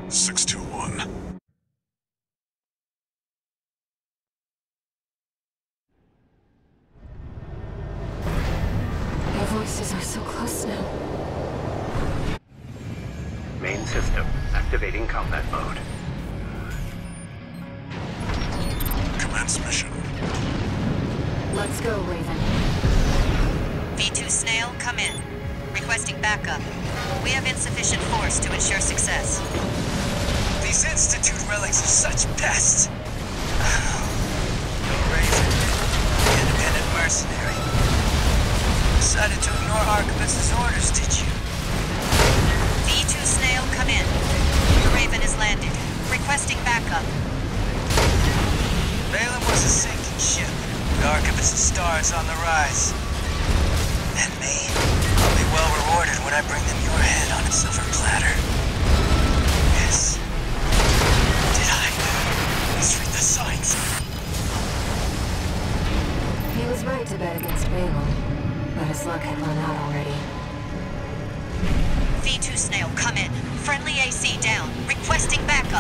621. Their voices are so close now. Main system, activating combat mode. Commence mission. Let's go, Raven. V2 Snail, come in. Requesting backup. We have insufficient force to ensure success. These Institute relics are such pests. Raven, independent mercenary. Decided to ignore Archivist's orders, did you? V2 Snail, come in. The Raven is landed. Requesting backup. Valen was a sinking ship. The Archivist's star is on the rise. And me, I'll be well rewarded when I bring them your head on a silver platter. Yes. Did I misread the signs? He was right to bet against Valen, but his luck had run out already. V2 Snail, come in. Friendly AC down. Requesting backup.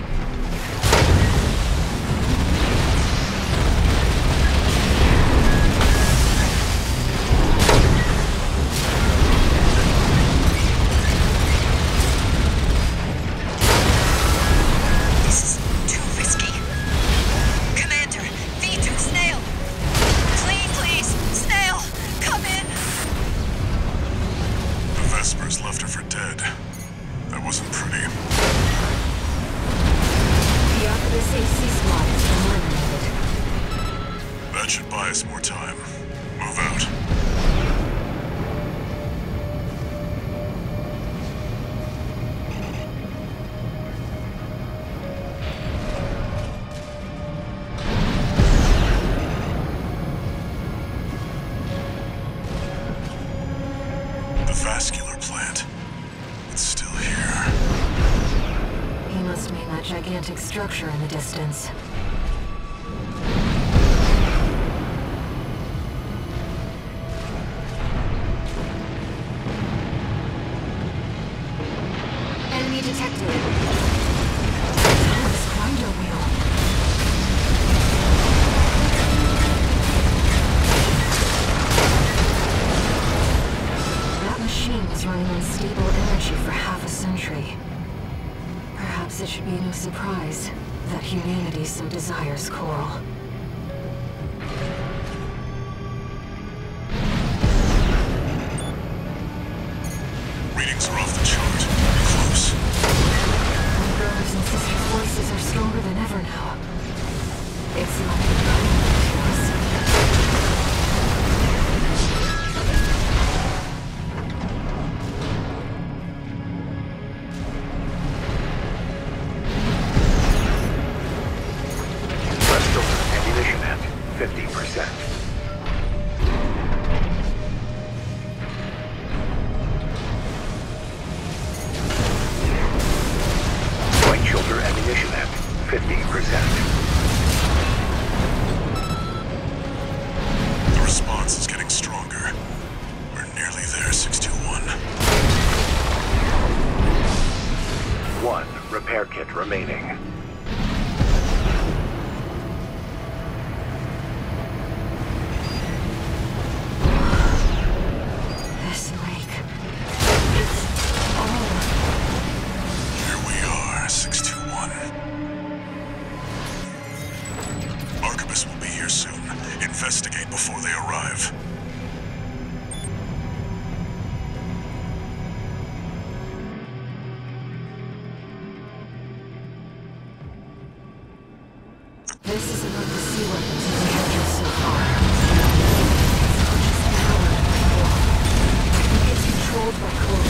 Left her for dead. That wasn't pretty. The Archivist AC squad has been eliminated. That should buy us more time. Move out. The vascular plant. It's still here. He must mean that gigantic structure in the distance. Enemy detected. This grinder wheel. That machine was running on stable energy for half a century. Perhaps it should be no surprise that humanity so desires coral. Readings are off the chart. Close. My brothers and sisters' voices are stronger than ever now. It's like they're calling to us. Ammunition at 50%. Right shoulder ammunition at 50%. The response is getting stronger. We're nearly there, 621. One repair kit remaining. This lake. It's all... Here we are, 621. Archivist will be here soon. Investigate before they arrive. This is about the sea weapons we've encountered so far. It's not just power and war. I think it's controlled by Core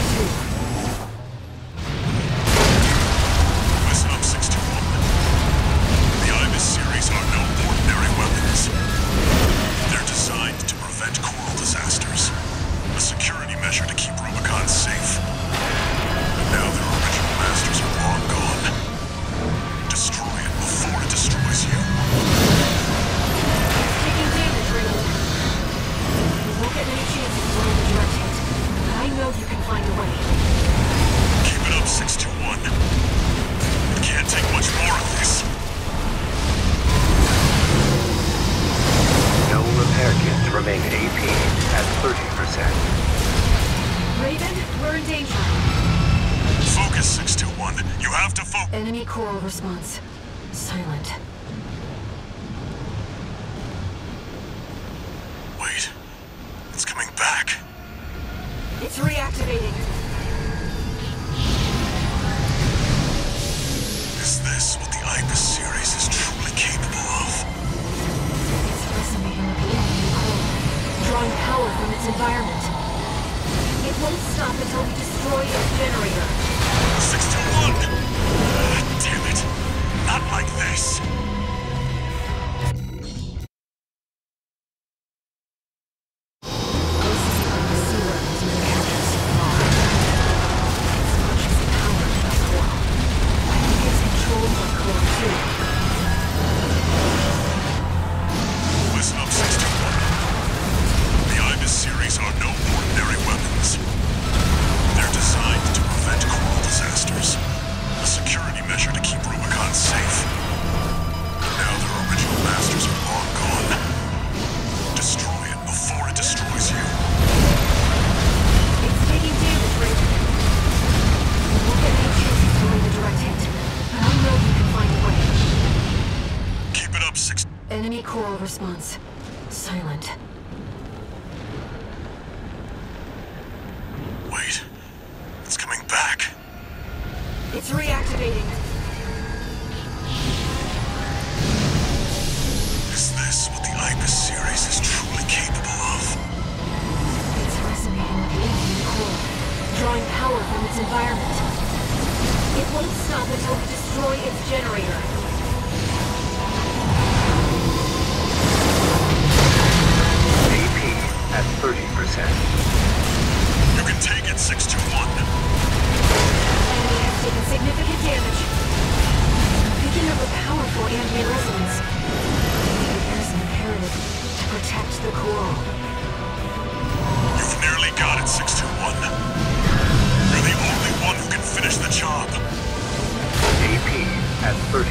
2. Listen up, 621. The Ibis series are no ordinary weapons. They're designed to prevent coral disasters. A security measure to keep Rubicon safe. But now their original masters are long gone. Destroy it before it destroys you. Enemy coral response. Silent. Wait. It's coming back. It's reactivating. Is this what the Ibis series is truly capable of? It's resonating with the enemy coral, drawing power from its environment. It won't stop until we destroy its generator. 621! Damn it. Not like this. This is how the sea weapons have been captured so far. It's not just powered by coral. I think it's controlled by coral too. Listen up, 621. The Ibis series are no ordinary weapons. They're designed to prevent coral disasters. A security measure to keep Rubicon safe. But now their original masters are long gone. Destroy it before it destroys you. It's taking damage, Raven. We won't get any chances to land a direct hit, but I know you can find a way. Keep it up, 6... Enemy coral response. Silent. Wait. It's coming back. It's reactivating. Is this what the Ibis series is truly capable of? It's resonating with the enemy coral, drawing power from its environment. It won't stop until we destroy its generator. AP at 30%. You can take it, 621. Enemy has taken significant damage. Picking up a powerful ambient resonance. There's an imperative to protect the coral. You've nearly got it, 621. You're the only one who can finish the job. AP at 30%.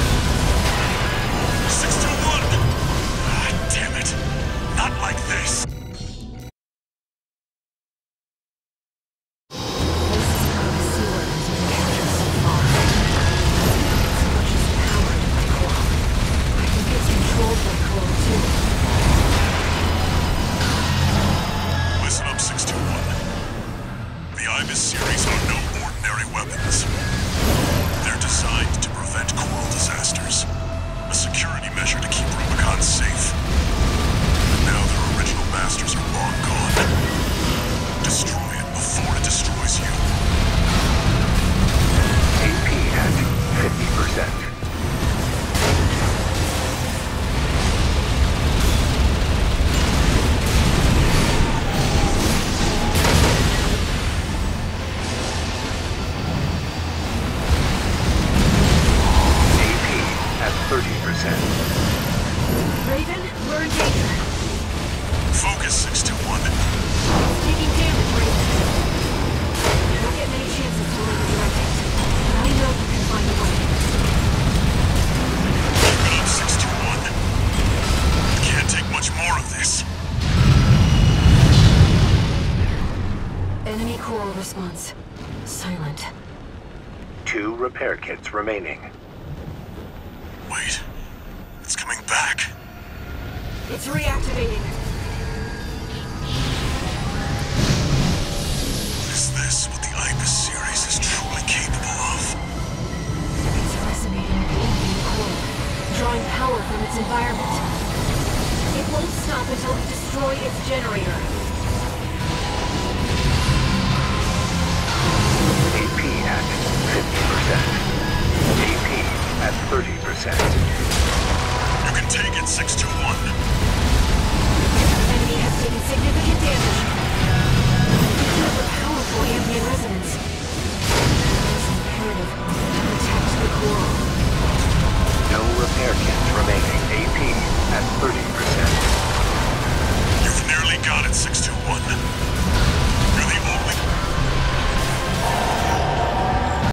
621! Damn it. Not like this. This is how the sea weapons have been captured so far. It's not just powered by coral. I think it's controlled by coral too. Listen up, 621. The Ibis series are no ordinary weapons. They're designed to prevent coral disasters. A security measure to keep Rubicon safe. But now their original masters are long gone. Destroy it before it destroys you. AP at 50%. AP at 30%. Raven, we're in danger. Focus, 621. It's taking damage, Raven. We don't get many chances to land a direct hit, but I know you can find a way. Keep it up, 621. Can't take much more of this. Enemy coral response. Silent. 2 repair kits remaining. Wait. It's coming back. It's reactivating. Is this what the Ibis series is truly capable of? It's resonating with the enemy coral, drawing power from its environment. It won't stop until we destroy its generator.